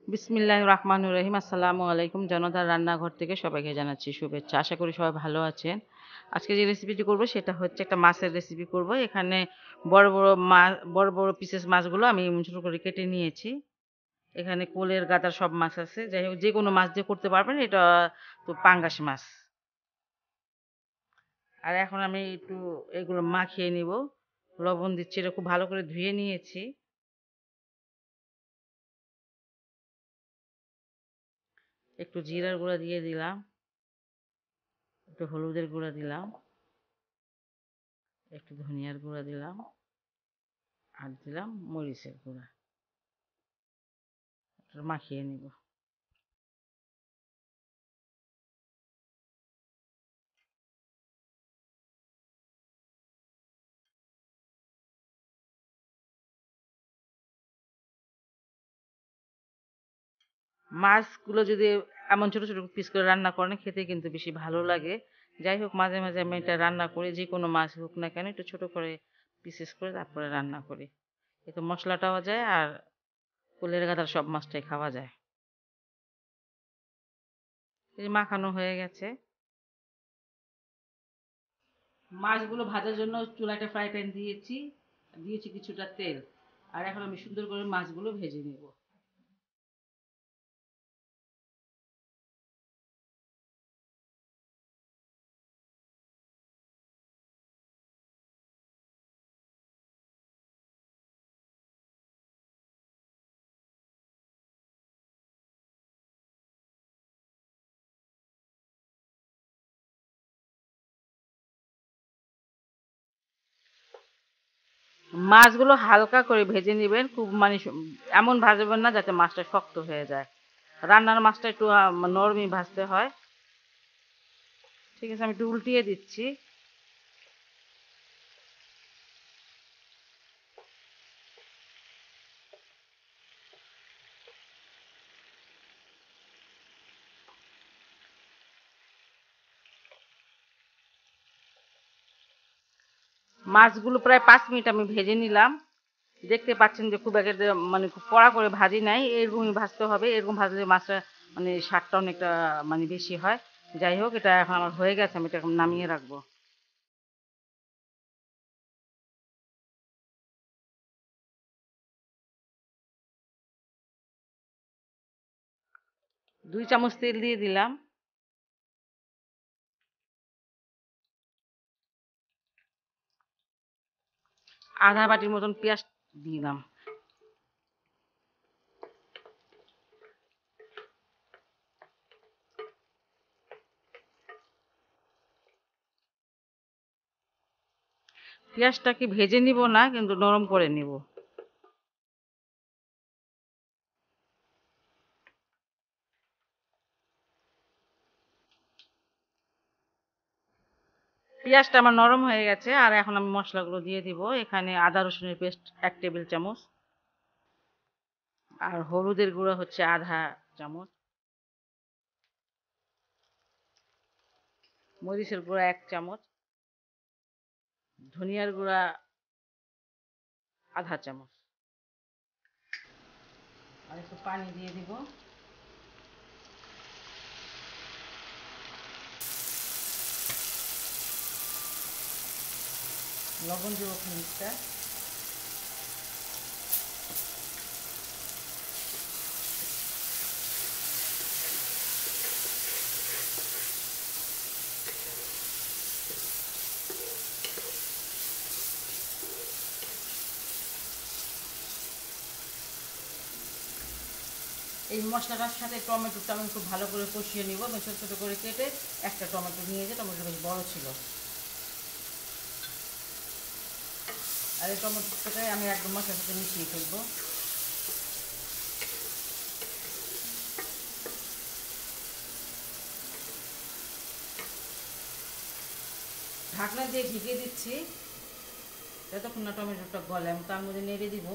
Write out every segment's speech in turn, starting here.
বিসমিল্লাহির রহমানির রহিম। আসসালামু আলাইকুম। জনতার রান্নাঘর থেকে সবাইকে জানাচ্ছি শুভেচ্ছা। আশা করি সবাই ভালো আছেন। আজকে যে রেসিপিটি করব সেটা হচ্ছে একটা মাছের রেসিপি করব। এখানে বড় বড় পিসেস মাছগুলো আমি ছোট করে কেটে নিয়েছি। এখানে কোলের গাদার সব মাছ আছে। যাই হোক যেকোনো মাছ দিয়ে করতে পারবেন। এটা তো পাঙ্গাস মাছ। আর এখন আমি একটু এগুলো মাখিয়ে নিব। লবণ দিচ্ছি, এটা খুব ভালো করে ধুয়ে নিয়েছি। একটু জিরার গুঁড়া দিয়ে দিলাম, একটু হলুদের গুঁড়া দিলাম, একটু ধনিয়ার গুঁড়া দিলাম, আর দিলাম মরিচের গুঁড়া। মাখিয়ে নিব। মাছগুলো যদি এমন ছোট ছোট পিস করে রান্না করেন খেতে কিন্তু বেশি ভালো লাগে। যাই হোক মাঝে মাঝে আমি এটা রান্না করি, যে কোনো মাছ হোক না কেন একটু ছোট করে পিসেস করে তারপরে রান্না করি। এতে মশলাটাও যায় আর কুলের গাদার সব মাছটাই খাওয়া যায়। এই যে মাখানো হয়ে গেছে। মাছগুলো ভাজার জন্য চুলায় একটা ফ্রাই প্যান দিয়েছি, দিয়েছি কিছুটা তেল। আর এখন আমি সুন্দর করে মাছগুলো ভেজে নেব। মাছগুলো হালকা করে ভেজে নেবেন, খুব মানে এমন ভাজবেন না যাতে মাছটা শক্ত হয়ে যায়। রান্নার মাছটা একটু নরমই ভাজতে হয়। ঠিক আছে, আমি একটু উল্টিয়ে দিচ্ছি। মাছগুলো প্রায় 5 মিনিট আমি ভেজে নিলাম। দেখতে পাচ্ছেন যে খুব একটা মানে খুব কড়া করে ভাজি নাই, এরকমই ভাজতে হবে। এরকম ভাজলে মাছটা মানে স্বাদটা অনেকটা মানে বেশি হয়। যাই হোক এটা এখন আমার হয়ে গেছে, আমি এটা এখন নামিয়ে রাখবো। 2 চামচ তেল দিয়ে দিলাম। আধা বাটির মতন পেঁয়াজ দিলাম। পেঁয়াজটাকে ভেজে নিব না, কিন্তু নরম করে নিব। পেঁয়াজটা আমার নরম হয়ে গেছে। আর এখন আমি মশলাগুলো দিয়ে দিব। এখানে আদা রসুনের পেস্ট 1 টেবিল চামচ, আর হলুদের গুঁড়া হচ্ছে আধা চামচ, মরিচের গুঁড়া 1 চামচ, ধনিয়ার গুঁড়া আধা চামচ। আর একটু পানি দিয়ে দিব। লবণ দেবো খানিকটা। এই মশলাটার সাথে টমেটোটা আমি খুব ভালো করে কষিয়ে নিব। আমি ছোটো ছোটো করে কেটে একটা টমেটো নিয়ে যে টমেটো বেশ বড় ছিল। আর এই টমেটোটাই আমি একদম মশলার সাথে মিশিয়ে ফেলবো। ঢাকনা দিয়ে ঢেকে দিচ্ছি যতক্ষণ না টমেটোটা গলে। আমি তার মধ্যে নেড়ে দিব।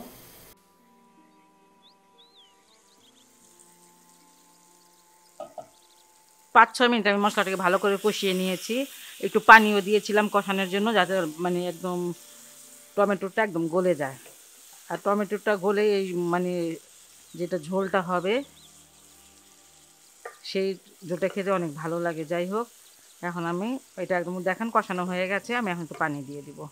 5-6 মিনিট আমি মশলাটাকে ভালো করে কষিয়ে নিয়েছি। একটু পানিও দিয়েছিলাম কষানোর জন্য, যাতে মানে একদম টমেটোটা একদম গলে যায়। আর টমেটোটা গলে এই মানে যেটা ঝোলটা হবে সেই ঝোলটা খেতে অনেক ভালো লাগে। যাই হোক, এখন আমি এটা একদম দেখেন কষানো হয়ে গেছে, আমি এখন একটু পানি দিয়ে দিব।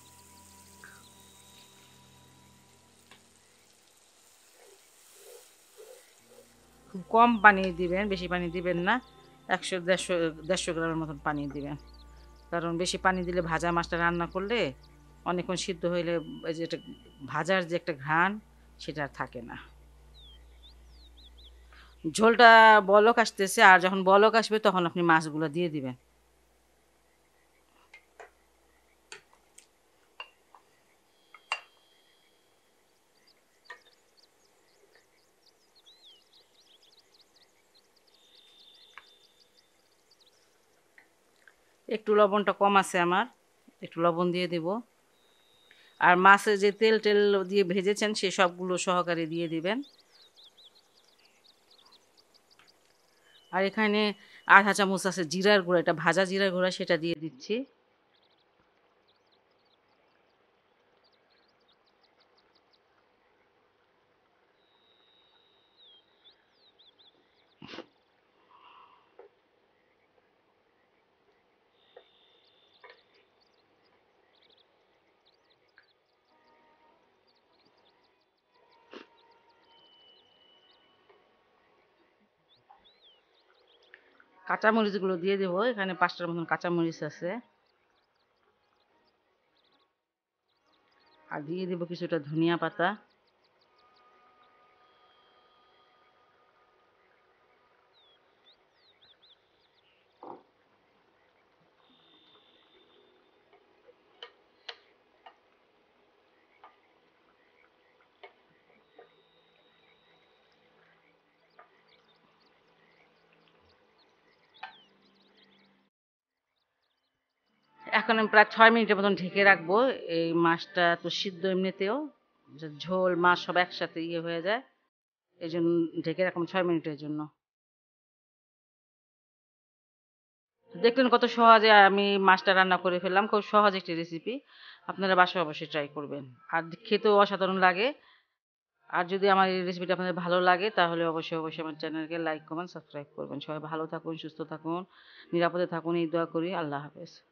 খুব কম পানি দিবেন, বেশি পানি দিবেন না। 100-150 গ্রামের মতন পানি দিবেন, কারণ বেশি পানি দিলে ভাজা মাছটা রান্না করলে অনেকক্ষণ সিদ্ধ হইলে ওই যে একটা ভাজার যে একটা ঘ্রাণ সেটা আর থাকে না। ঝোলটা বলক আসতেছে, আর যখন বলক আসবে তখন আপনি মাছগুলো দিয়ে দিবেন। একটু লবণটা কম আছে আমার, একটু লবণ দিয়ে দেব। আর মাছে যে তেল টেল দিয়ে ভেজেছেন সে সবগুলো সহকারে দিয়ে দিবেন। আর এখানে 1/2 চামচ আছে জিরার গুঁড়া, এটা ভাজা জিরার গুঁড়া, সেটা দিয়ে দিচ্ছি। কাঁচামরিচগুলো দিয়ে দেবো, এখানে 5টার মতন কাঁচামরিচ আছে। আর দিয়ে দেবো কিছুটা ধনিয়া পাতা। এখন আমি প্রায় 6 মিনিটের মতন ঢেকে রাখবো। এই মাছটা তো সিদ্ধ এমনিতেও, ঝোল মাছ সব একসাথে হয়ে যায়, এই জন্য ঢেকে রাখলাম 6 মিনিটের জন্য। দেখলেন কত সহজে আমি মাছটা রান্না করে ফেললাম, খুব সহজ একটি রেসিপি। আপনারা বাসায় অবশ্যই ট্রাই করবেন, আর খেতেও অসাধারণ লাগে। আর যদি আমার এই রেসিপিটা আপনাদের ভালো লাগে তাহলে অবশ্যই অবশ্যই আমার চ্যানেলকে লাইক কমেন্ট সাবস্ক্রাইব করবেন। সবাই ভালো থাকুন, সুস্থ থাকুন, নিরাপদে থাকুন, এই দোয়া করি। আল্লাহ হাফেজ।